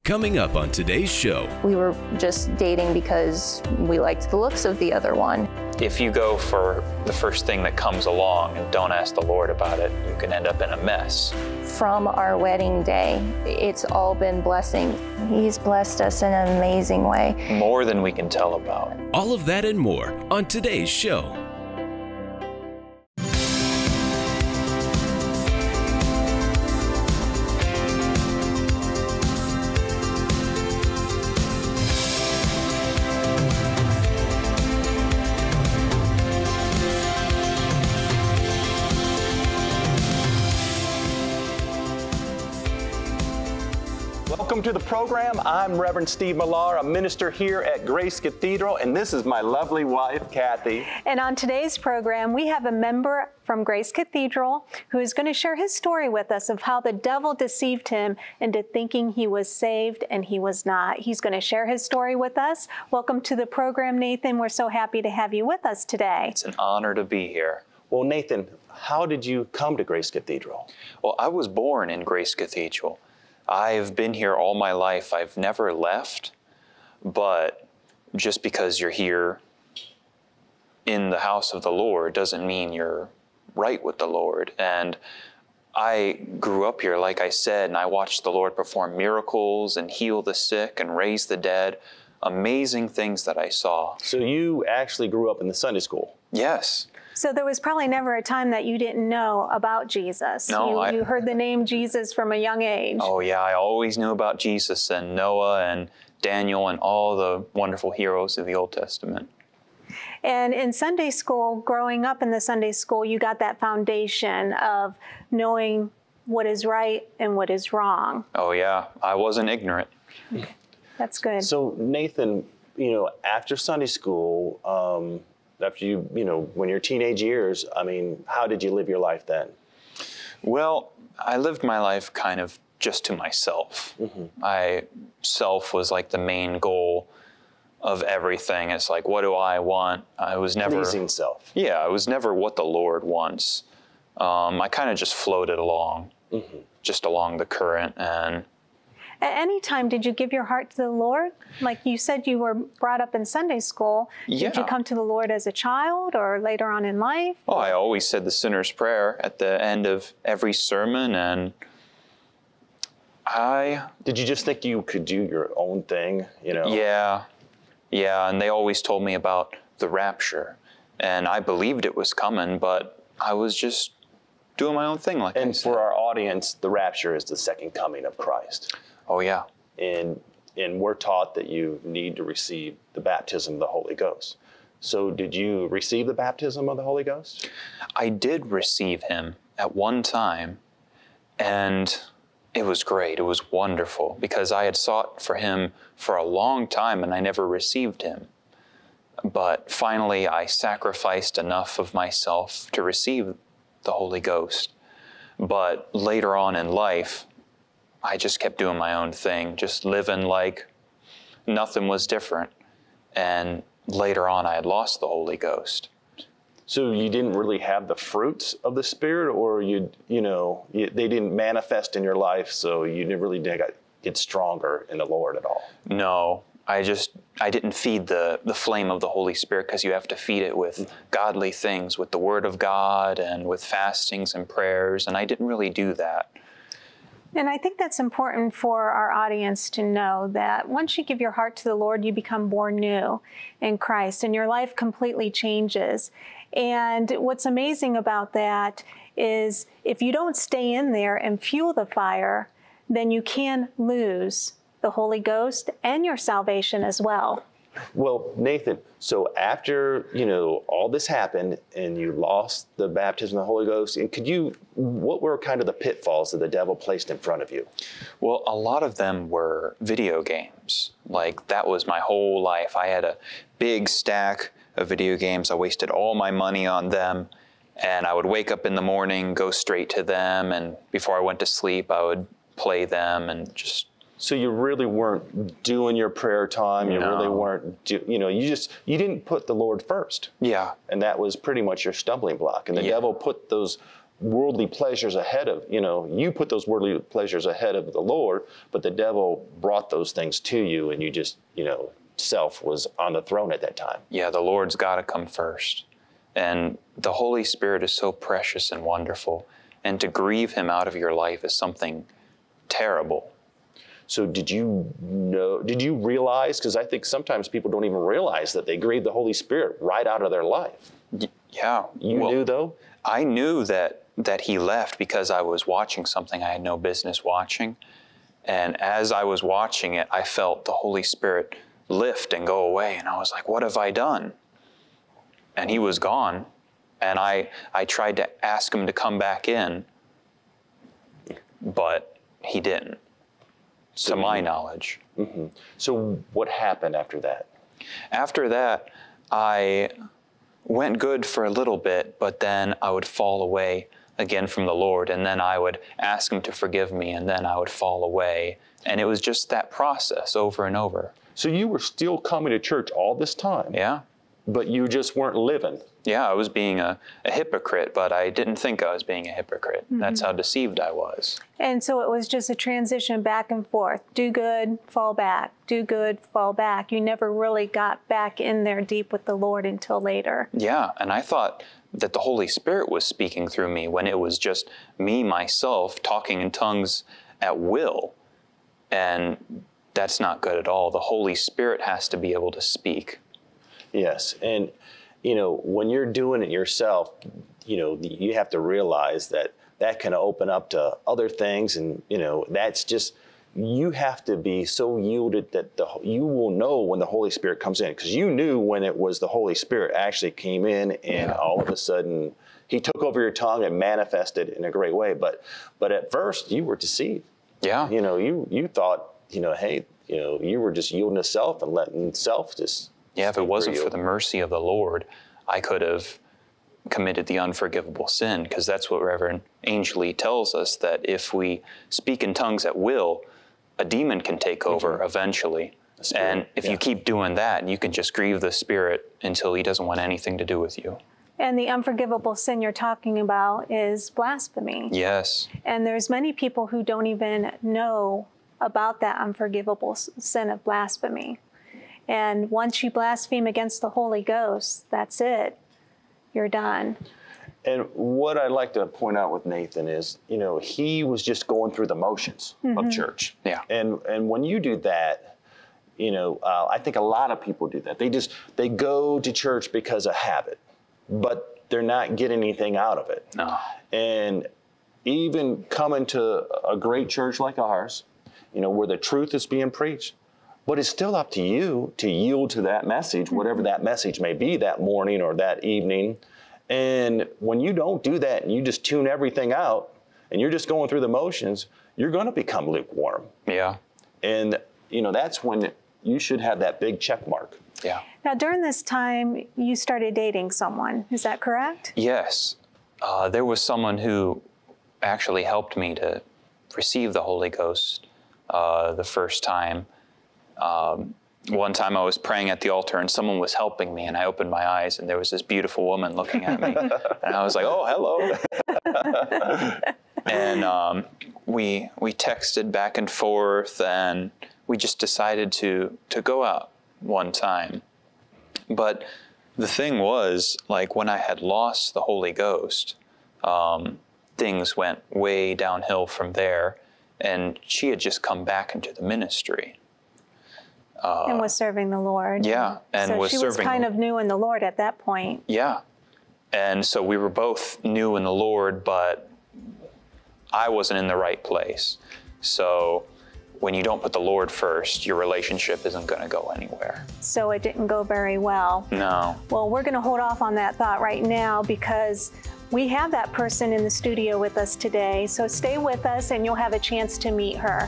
Coming up on today's show. We were just dating because we liked the looks of the other one. If you go for the first thing that comes along and don't ask the Lord about it, you can end up in a mess. From our wedding day, it's all been blessing. He's blessed us in an amazing way. More than we can tell about. All of that and more on today's show. Welcome to the program. I'm Reverend Steve Millar, a minister here at Grace Cathedral, and this is my lovely wife, Kathy. And on today's program, we have a member from Grace Cathedral who is going to share his story with us of how the devil deceived him into thinking he was saved and he was not. He's going to share his story with us. Welcome to the program, Nathan. We're so happy to have you with us today. It's an honor to be here. Well, Nathan, how did you come to Grace Cathedral? Well, I was born in Grace Cathedral. I've been here all my life. I've never left, but just because you're here in the house of the Lord doesn't mean you're right with the Lord. And I grew up here, like I said, and I watched the Lord perform miracles and heal the sick and raise the dead. Amazing things that I saw. So you actually grew up in the Sunday school? Yes. So there was probably never a time that you didn't know about Jesus. No, you heard the name Jesus from a young age. Oh yeah, I always knew about Jesus and Noah and Daniel and all the wonderful heroes of the Old Testament. And in Sunday school, growing up in the Sunday school, you got that foundation of knowing what is right and what is wrong. Oh yeah, I wasn't ignorant. That's good. So Nathan, after Sunday school, after when your teenage years, how did you live your life then? Well, I lived my life kind of just to myself. Mm-hmm. Self was like the main goal of everything. It's like, what do I want? I was never... Pleasing self. Yeah, I was never what the Lord wants. I kind of just floated along, just along the current. And at any time, did you give your heart to the Lord? Like you said, you were brought up in Sunday school. Yeah. Did you come to the Lord as a child or later on in life? Oh, I always said the sinner's prayer at the end of every sermon, and Did you just think you could do your own thing, Yeah, and they always told me about the rapture, and I believed it was coming, but I was just doing my own thing, like I said. And for our audience, the rapture is the second coming of Christ. Oh, yeah. And we're taught that you need to receive the baptism of the Holy Ghost. So did you receive the baptism of the Holy Ghost? I did receive him at one time, and it was great. It was wonderful because I had sought for him for a long time and I never received him. But finally, I sacrificed enough of myself to receive the Holy Ghost. But later on in life, I just kept doing my own thing, just living like nothing was different. And later on, I had lost the Holy Ghost. So you didn't really have the fruits of the Spirit, or they didn't manifest in your life, so you didn't really get stronger in the Lord at all? No, I didn't feed the flame of the Holy Spirit, because you have to feed it with godly things, with the Word of God and with fastings and prayers, and I didn't really do that. And I think that's important for our audience to know that once you give your heart to the Lord, you become born new in Christ and your life completely changes. And what's amazing about that is if you don't stay in there and fuel the fire, then you can lose the Holy Ghost and your salvation as well. Well, Nathan, so after, all this happened and you lost the baptism of the Holy Ghost, and what were kind of the pitfalls that the devil placed in front of you? Well, a lot of them were video games. Like, that was my whole life. I had a big stack of video games. I wasted all my money on them, and I would wake up in the morning, go straight to them, and before I went to sleep, I would play them and just... So you really weren't doing your prayer time. You really weren't, you didn't put the Lord first. Yeah. And that was pretty much your stumbling block. And the devil put those worldly pleasures ahead of, you put those worldly pleasures ahead of the Lord, but the devil brought those things to you, and you just, self was on the throne at that time. Yeah, the Lord's got to come first. And the Holy Spirit is so precious and wonderful. And to grieve him out of your life is something terrible. So did you realize, because I think sometimes people don't even realize that they grieve the Holy Spirit right out of their life. Yeah. You knew though? I knew that he left because I was watching something I had no business watching. And as I was watching it, I felt the Holy Spirit lift and go away. And I was like, what have I done? And he was gone. And I tried to ask him to come back in, but he didn't, to my knowledge. Mm-hmm. So what happened after that? After that, I went good for a little bit, but then I would fall away again from the Lord, and then I would ask him to forgive me, and then I would fall away. And it was just that process over and over. So you were still coming to church all this time? Yeah. But you just weren't living? Yeah, I was being a hypocrite, but I didn't think I was being a hypocrite. Mm-hmm. That's how deceived I was. And so it was just a transition back and forth. Do good, fall back. Do good, fall back. You never really got back in there deep with the Lord until later. Yeah, and I thought that the Holy Spirit was speaking through me when it was just me, myself, talking in tongues at will. And that's not good at all. The Holy Spirit has to be able to speak. Yes, and when you're doing it yourself, you have to realize that can open up to other things, and that's just, you have to be so yielded that you will know when the Holy Spirit comes in, because you knew when it was the Holy Spirit actually came in, and all of a sudden he took over your tongue and manifested in a great way. But at first you were deceived. Yeah. You thought, hey, you were just yielding to self and letting self just. Yeah, if it wasn't for the mercy of the Lord, I could have committed the unforgivable sin, because that's what Reverend Angley tells us, that if we speak in tongues at will, a demon can take over eventually. And if you keep doing that, you can just grieve the Spirit until he doesn't want anything to do with you. And the unforgivable sin you're talking about is blasphemy. Yes. And there's many people who don't even know about that unforgivable sin of blasphemy. And once you blaspheme against the Holy Ghost, that's it. You're done. And what I'd like to point out with Nathan is, he was just going through the motions of church. Yeah. And when you do that, I think a lot of people do that. They go to church because of habit, but they're not getting anything out of it. No. And even coming to a great church like ours, where the truth is being preached, but it's still up to you to yield to that message, whatever that message may be that morning or that evening. And when you don't do that and you just tune everything out and you're just going through the motions, you're going to become lukewarm. Yeah. And, that's when you should have that big check mark. Yeah. Now, during this time, you started dating someone. Is that correct? Yes. There was someone who actually helped me to receive the Holy Ghost the first time. One time I was praying at the altar and someone was helping me, and I opened my eyes and there was this beautiful woman looking at me. And I was like, oh, hello. And we texted back and forth, and we just decided to go out one time. But the thing was, like, when I had lost the Holy Ghost, things went way downhill from there, and she had just come back into the ministry. And was serving the Lord. Yeah. And so was she serving. was kind of new in the Lord at that point. Yeah. And so we were both new in the Lord, but I wasn't in the right place. So when you don't put the Lord first, your relationship isn't going to go anywhere. So it didn't go very well. No. Well, we're going to hold off on that thought right now, because we have that person in the studio with us today. So stay with us and you'll have a chance to meet her.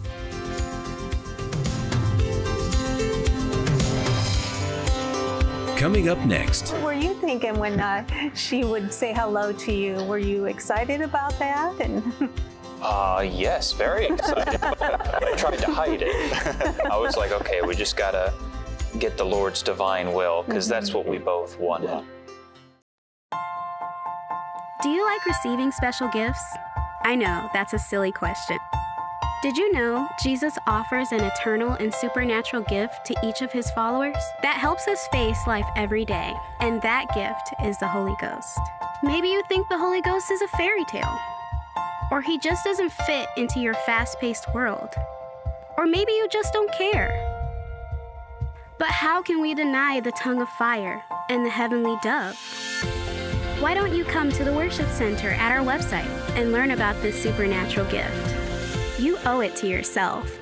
Coming up next. What were you thinking when she would say hello to you? Were you excited about that? And Yes, very excited. I tried to hide it. I was like, okay, we just got to get the Lord's divine will, because that's what we both wanted. Do you like receiving special gifts? I know, that's a silly question. Did you know Jesus offers an eternal and supernatural gift to each of his followers that helps us face life every day? And that gift is the Holy Ghost. Maybe you think the Holy Ghost is a fairy tale, or he just doesn't fit into your fast-paced world, or maybe you just don't care. But how can we deny the tongue of fire and the heavenly dove? Why don't you come to the worship center at our website and learn about this supernatural gift? You owe it to yourself.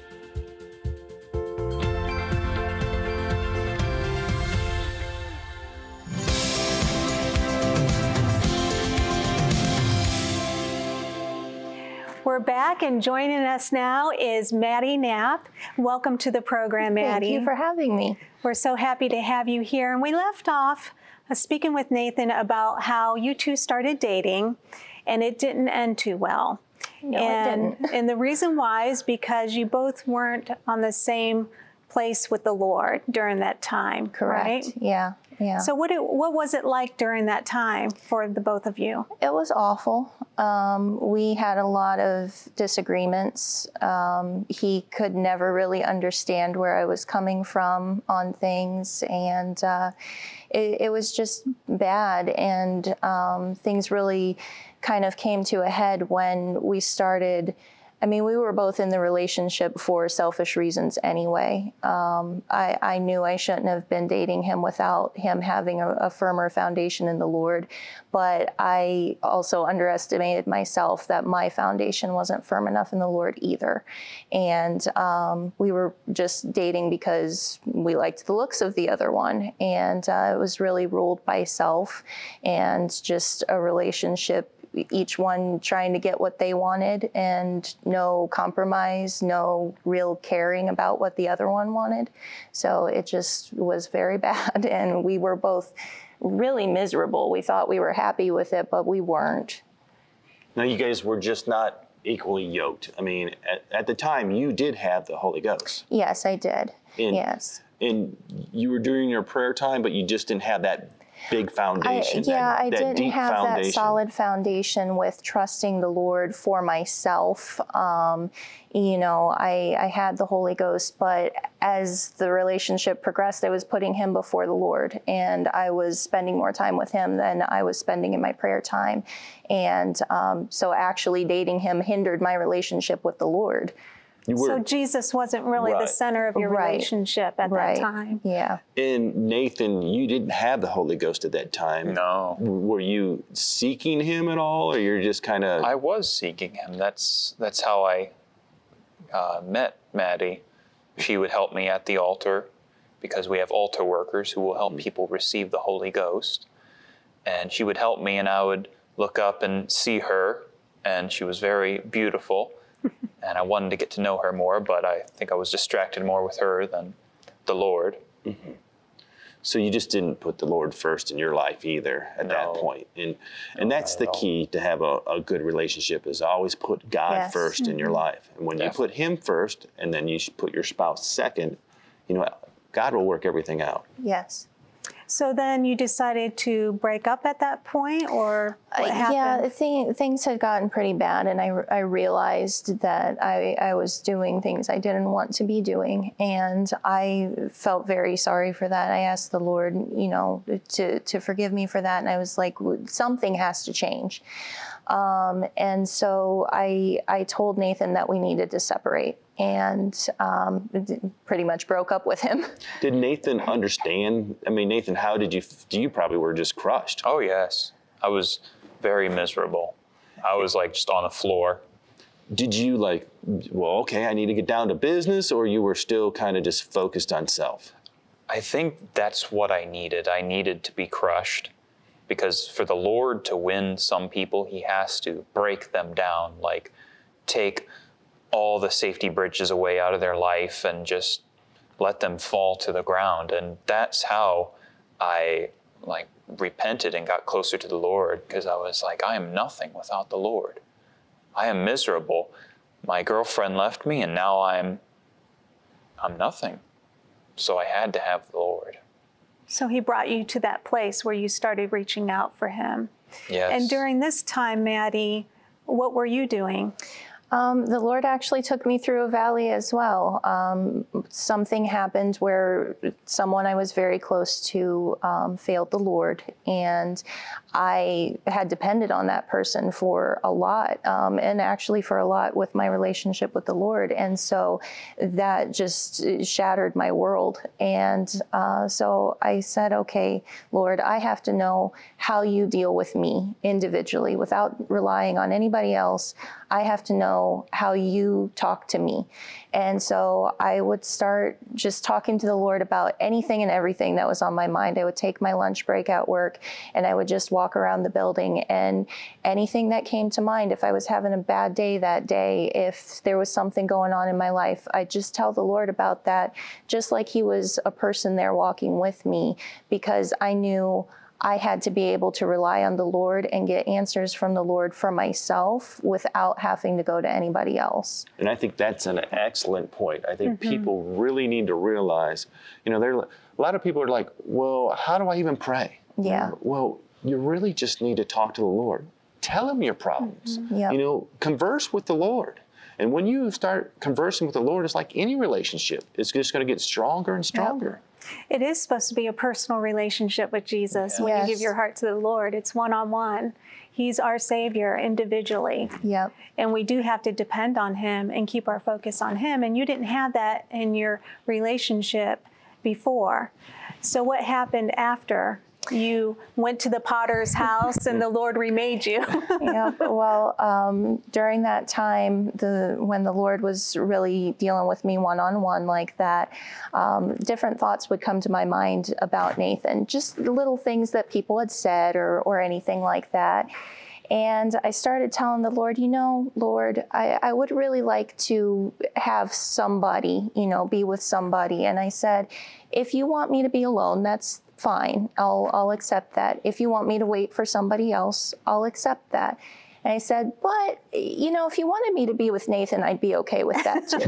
We're back, and joining us now is Maddie Knapp. Welcome to the program, Maddie. Thank you for having me. We're so happy to have you here. And we left off speaking with Nathan about how you two started dating, and it didn't end too well. No, it didn't. And the reason why is because you both weren't on the same place with the Lord during that time, Correct. right? Yeah. Yeah. So what was it like during that time for the both of you? It was awful. We had a lot of disagreements. He could never really understand where I was coming from on things, and it was just bad. And things really kind of came to a head when we started. I mean, we were both in the relationship for selfish reasons anyway. I knew I shouldn't have been dating him without him having a firmer foundation in the Lord, but I also underestimated myself that my foundation wasn't firm enough in the Lord either. And we were just dating because we liked the looks of the other one, and it was really ruled by self and just a relationship, each one trying to get what they wanted, and no compromise, no real caring about what the other one wanted. So it just was very bad, and we were both really miserable. We thought we were happy with it, but we weren't. Now, you guys were just not equally yoked. I mean, at the time, you did have the Holy Ghost. Yes, I did. Yes. And you were doing your prayer time, but you just didn't have that big foundation. I that didn't deep have foundation. that solid foundation with trusting the Lord for myself. I had the Holy Ghost, but as the relationship progressed, I was putting him before the Lord, and I was spending more time with him than I was spending in my prayer time. And so actually dating him hindered my relationship with the Lord. So Jesus wasn't really the center of your relationship at that time. Yeah. And Nathan, you didn't have the Holy Ghost at that time. No. Were you seeking him at all, or you're just kind of? I was seeking him. That's how I met Maddie. She would help me at the altar, because we have altar workers who will help people receive the Holy Ghost. And she would help me, and I would look up and see her, and she was very beautiful. And I wanted to get to know her more, but I think I was distracted more with her than the Lord. Mm-hmm. So you just didn't put the Lord first in your life either at that point. And that's the key to have a good relationship, is always put God first in your life. And when you put him first, and then you put your spouse second, God will work everything out. Yes. So then you decided to break up at that point, or what happened? Yeah, things had gotten pretty bad, and I realized that I was doing things I didn't want to be doing, and I felt very sorry for that. I asked the Lord, to forgive me for that, and I was like, something has to change. And so I told Nathan that we needed to separate, and pretty much broke up with him. Did Nathan understand? I mean, Nathan, how did you probably were just crushed? Oh, yes. I was very miserable. I was just on the floor. Did you I need to get down to business, or you were still kind of just focused on self? I think that's what I needed. I needed to be crushed. Because for the Lord to win some people, he has to break them down, take all the safety bridges away out of their life and just let them fall to the ground. And that's how I repented and got closer to the Lord, because I was like, I am nothing without the Lord. I am miserable. My girlfriend left me, and now I'm nothing. So I had to have the Lord. So he brought you to that place where you started reaching out for him. Yes. And during this time, Maddie, what were you doing? The Lord actually took me through a valley as well. Something happened where someone I was very close to failed the Lord, and I had depended on that person for a lot, and actually for a lot with my relationship with the Lord. And so that just shattered my world. And so I said, okay, Lord, I have to know how you deal with me individually without relying on anybody else. I have to know how you talk to me. And so I would start just talking to the Lord about anything and everything that was on my mind. I would take my lunch break at work and I would just walk around the building, and anything that came to mind. If I was having a bad day that day, if there was something going on in my life, I'd just tell the Lord about that, just like he was a person there walking with me, because I knew I had to be able to rely on the Lord and get answers from the Lord for myself without having to go to anybody else. And I think that's an excellent point. I think people really need to realize, a lot of people are like, well, how do I even pray? Yeah. Well, you really just need to talk to the Lord. Tell him your problems. Yep. Converse with the Lord. And when you start conversing with the Lord, it's like any relationship. It's just going to get stronger and stronger. Yep. It is supposed to be a personal relationship with Jesus. When you give your heart to the Lord, it's one-on-one. He's our Savior individually. Yep. And we do have to depend on him and keep our focus on him. And you didn't have that in your relationship before. So what happened after you went to the potter's house and the Lord remade you? Yep. Well, during that time, when the Lord was really dealing with me one-on-one like that, different thoughts would come to my mind about Nathan, just little things that people had said or anything like that. And I started telling the Lord, Lord, I would really like to have somebody, be with somebody. And I said, if you want me to be alone, that's fine. I'll accept that. If you want me to wait for somebody else, I'll accept that. And I said, but, if you wanted me to be with Nathan, I'd be okay with that too.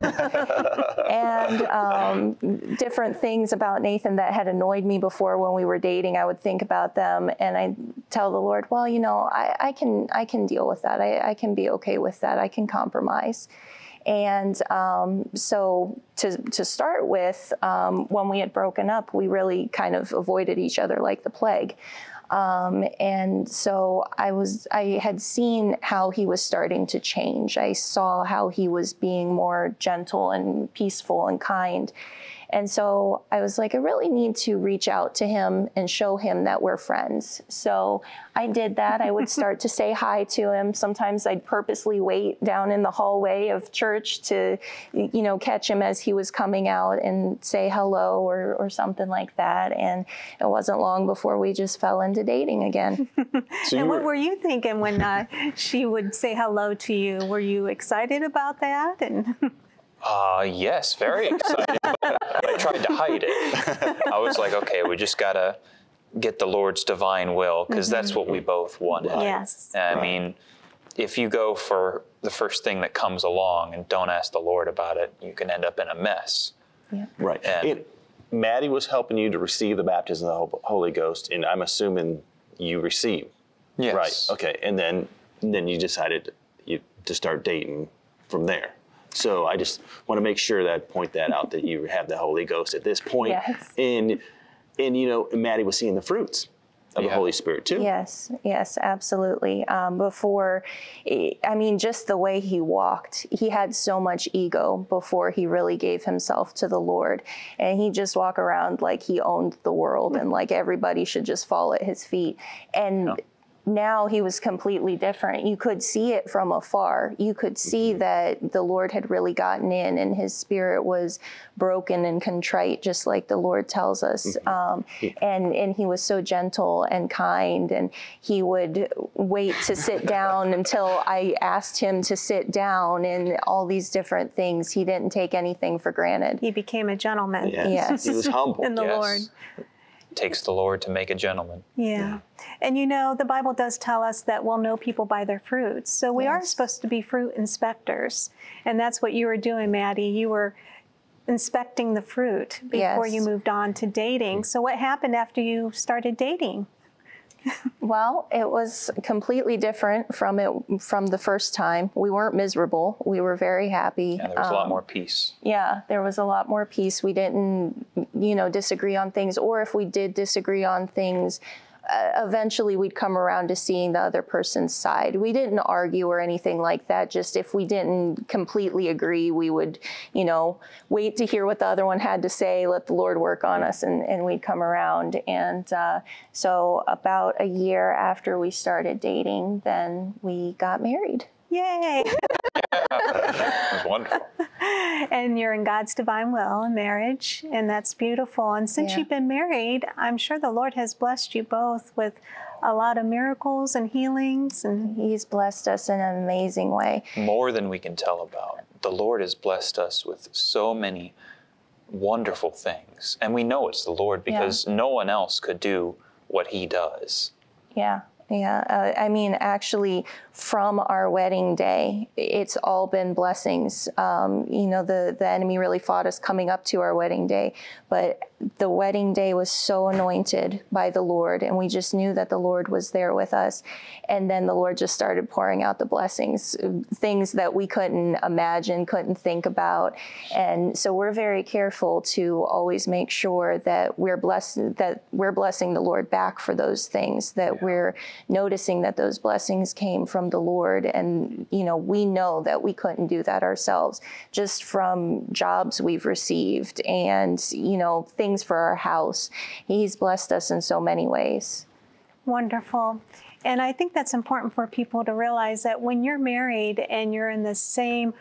And different things about Nathan that had annoyed me before when we were dating, I would think about them and I'd tell the Lord, well, I can deal with that. I can be okay with that. I can compromise. And so to start with, when we had broken up, we really kind of avoided each other like the plague. And so I had seen how he was starting to change. I saw how he was being more gentle and peaceful and kind. And so I was like, I really need to reach out to him and show him that we're friends. So I did that. I would start to say hi to him. Sometimes I'd purposely wait down in the hallway of church to, catch him as he was coming out and say hello or something like that. And it wasn't long before we just fell into dating again. And what were you thinking when she would say hello to you? Were you excited about that? And yes, very excited. But I tried to hide it. I was like, okay, we just got to get the Lord's divine will, because that's what we both wanted. Yes. I mean, if you go for the first thing that comes along and don't ask the Lord about it, you can end up in a mess. Yeah. Right. And Maddie was helping you to receive the baptism of the Holy Ghost, and I'm assuming you received. Yes. Right. Okay. And then you decided to start dating from there. So I just want to make sure that point that out, that you have the Holy Ghost at this point. Yes. And Maddie was seeing the fruits of the Holy Spirit too. Yes, absolutely. Just the way he walked, he had so much ego before he really gave himself to the Lord. And he just walked around like he owned the world and like everybody should just fall at his feet. And now he was completely different. You could see it from afar. You could see that the Lord had really gotten in and his spirit was broken and contrite, just like the Lord tells us. And he was so gentle and kind, and he would wait to sit down until I asked him to sit down, and all these different things. He didn't take anything for granted. He became a gentleman. Yes. He was humble. In the Lord. It takes the Lord to make a gentleman. Yeah. And the Bible does tell us that we'll know people by their fruits. So we are supposed to be fruit inspectors. And that's what you were doing, Maddie. You were inspecting the fruit before you moved on to dating. So what happened after you started dating? Well, it was completely different from the first time. We weren't miserable. We were very happy. And there was a lot more peace. Yeah, there was a lot more peace. We didn't, disagree on things, or if we did disagree on things, eventually we'd come around to seeing the other person's side. We didn't argue or anything like that. Just if we didn't completely agree, we would, wait to hear what the other one had to say, let the Lord work on us, and we'd come around. And so about a year after we started dating, then we got married. Yay! It was wonderful. And you're in God's divine will in marriage, and that's beautiful. And since you've been married, I'm sure the Lord has blessed you both with a lot of miracles and healings. And He's blessed us in an amazing way. More than we can tell about. The Lord has blessed us with so many wonderful things. And we know it's the Lord because no one else could do what He does. Yeah. Yeah, actually, from our wedding day, it's all been blessings. The enemy really fought us coming up to our wedding day, but the wedding day was so anointed by the Lord, and we just knew that the Lord was there with us. And then the Lord just started pouring out the blessings, things that we couldn't imagine, couldn't think about. And so we're very careful to always make sure that we're blessing the Lord back for those things, that we're noticing that those blessings came from the Lord. And, we know that we couldn't do that ourselves, just from jobs we've received and, things for our house. He's blessed us in so many ways. wonderful. And I think that's important for people to realize that when you're married and you're in the same,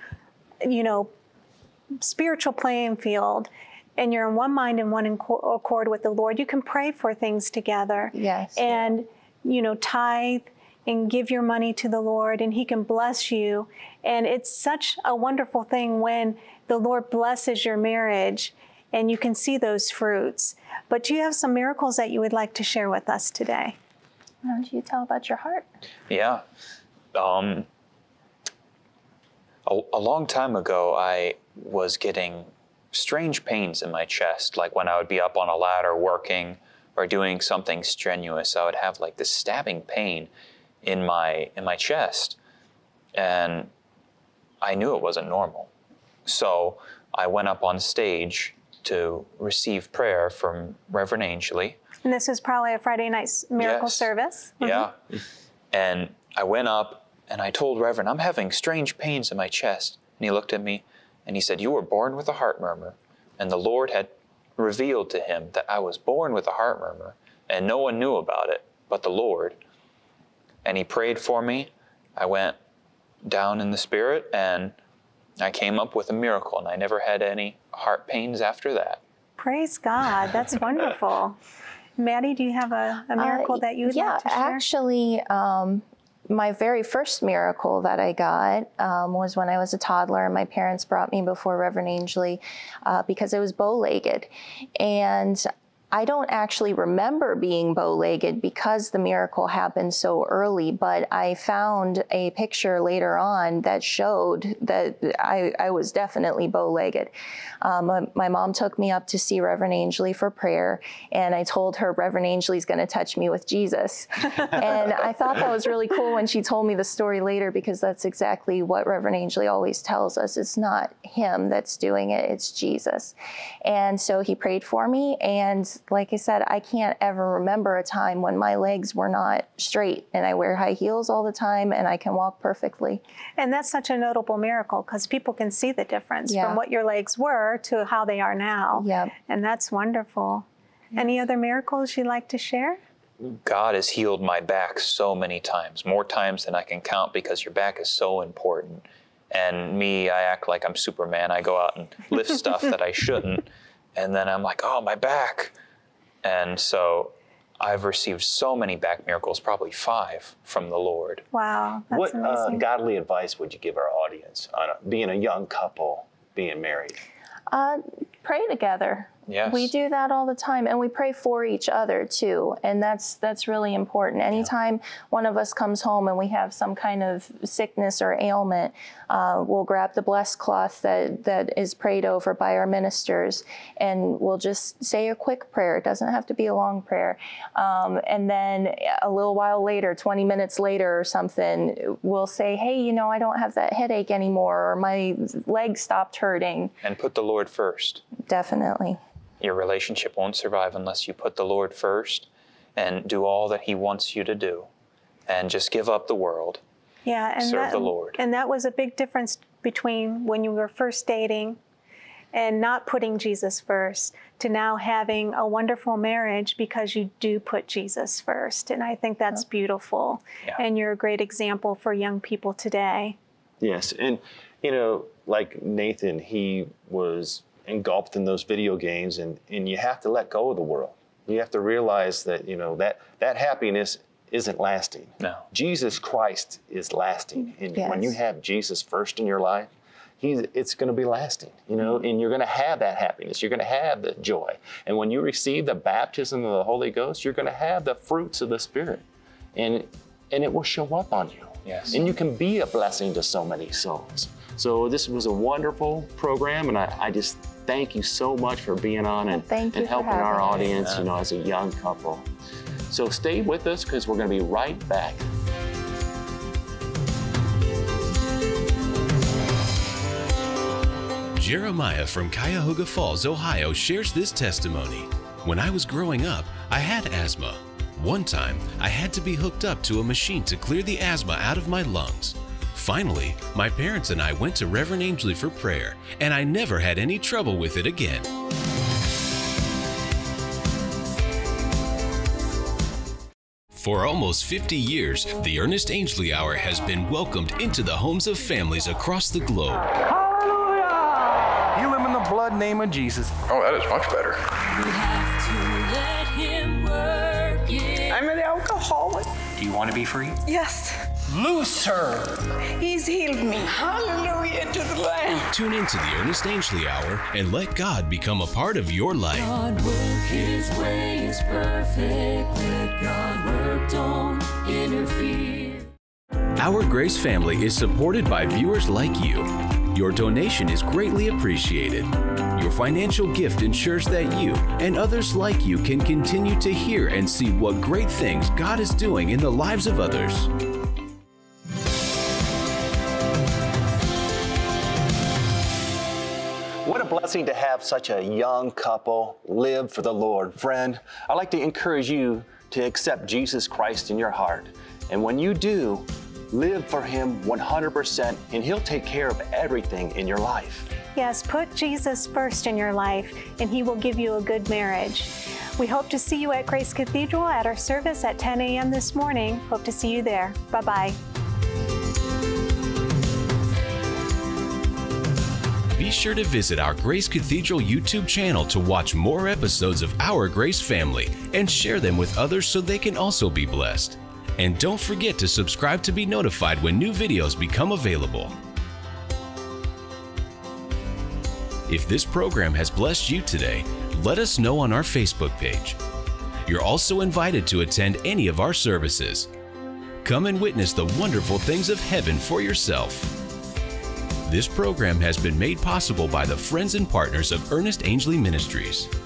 spiritual playing field, and you're in one mind and one accord with the Lord, you can pray for things together. Yes. And, tithe and give your money to the Lord, and He can bless you. And it's such a wonderful thing when the Lord blesses your marriage and you can see those fruits. But do you have some miracles that you would like to share with us today? Why don't you tell about your heart? Yeah. A long time ago, I was getting strange pains in my chest, like when I would be up on a ladder working or doing something strenuous, I would have like this stabbing pain in my chest, and I knew it wasn't normal. So I went up on stage to receive prayer from Reverend Angley. And this is probably a Friday night miracle service. Mm-hmm. Yeah. And I went up and I told Reverend, I'm having strange pains in my chest. And he looked at me and he said, you were born with a heart murmur. And the Lord had revealed to him that I was born with a heart murmur, and no one knew about it but the Lord. And he prayed for me. I went down in the spirit and I came up with a miracle, and I never had any heart pains after that. Praise God. That's wonderful. Maddie, do you have a miracle that you would like to share? Yeah, actually, my very first miracle that I got was when I was a toddler, and my parents brought me before Reverend Angley because I was bow-legged. And I don't actually remember being bow-legged because the miracle happened so early, but I found a picture later on that showed that I was definitely bow-legged. My mom took me up to see Reverend Angley for prayer, and I told her Reverend Angley's going to touch me with Jesus. And I thought that was really cool when she told me the story later, because that's exactly what Reverend Angley always tells us. It's not him that's doing it, it's Jesus. And so he prayed for me, and like I said, I can't ever remember a time when my legs were not straight, and I wear high heels all the time and I can walk perfectly. And that's such a notable miracle because people can see the difference from what your legs were to how they are now. Yep. And that's wonderful. Any other miracles you'd like to share? God has healed my back so many times, more times than I can count, because your back is so important. And me, I act like I'm Superman. I go out and lift stuff that I shouldn't. And then I'm like, oh, my back. And so I've received so many back miracles, probably 5 from the Lord. Wow, that's amazing. What godly advice would you give our audience on being a young couple, being married? Pray together. Yes. We do that all the time, and we pray for each other too, and that's really important. Anytime one of us comes home and we have some kind of sickness or ailment, we'll grab the blessed cloth that is prayed over by our ministers, and we'll just say a quick prayer. It doesn't have to be a long prayer. And then a little while later, 20 minutes later or something, we'll say, hey, I don't have that headache anymore, or my leg stopped hurting. And put the Lord first. Definitely. Your relationship won't survive unless you put the Lord first and do all that He wants you to do. And just give up the world. Yeah, and serve the Lord. And that was a big difference between when you were first dating and not putting Jesus first to now having a wonderful marriage because you do put Jesus first. And I think that's beautiful. Yeah. And you're a great example for young people today. Yes, and like Nathan, he was engulfed in those video games, and you have to let go of the world. You have to realize that that happiness isn't lasting. No. Jesus Christ is lasting, and Yes. when you have Jesus first in your life, it's going to be lasting, and you're going to have that happiness. You're going to have the joy, and when you receive the baptism of the Holy Ghost, you're going to have the fruits of the Spirit, and it will show up on you. Yes. And you can be a blessing to so many souls. So this was a wonderful program, and I just thank you so much for being on and Thank you for helping our having us. audience, as a young couple. So stay with us because we're going to be right back. Jeremiah from Cuyahoga Falls, Ohio shares this testimony. When I was growing up, I had asthma. One time, I had to be hooked up to a machine to clear the asthma out of my lungs. Finally, my parents and I went to Reverend Angley for prayer, and I never had any trouble with it again. For almost 50 years, the Ernest Angley Hour has been welcomed into the homes of families across the globe. Hallelujah! Heal him in the blood name of Jesus. Oh, that is much better. You have to let him work it. I'm an alcoholic. Do you want to be free? Yes. Loose her! He's healed me. Hallelujah to the Lamb. Tune into the Ernest Angley Hour and let God become a part of your life. God work his ways perfect. Let God work, don't interfere. Our Grace family is supported by viewers like you. Your donation is greatly appreciated. Your financial gift ensures that you and others like you can continue to hear and see what great things God is doing in the lives of others. What a blessing to have such a young couple live for the Lord. Friend, I'd like to encourage you to accept Jesus Christ in your heart. And when you do, live for Him 100%, and He'll take care of everything in your life. Yes, put Jesus first in your life, and He will give you a good marriage. We hope to see you at Grace Cathedral at our service at 10 a.m. this morning. Hope to see you there. Bye-bye. Be sure to visit our Grace Cathedral YouTube channel to watch more episodes of Our Grace Family and share them with others so they can also be blessed. And don't forget to subscribe to be notified when new videos become available. If this program has blessed you today, let us know on our Facebook page. You're also invited to attend any of our services. Come and witness the wonderful things of heaven for yourself. This program has been made possible by the friends and partners of Ernest Angley Ministries.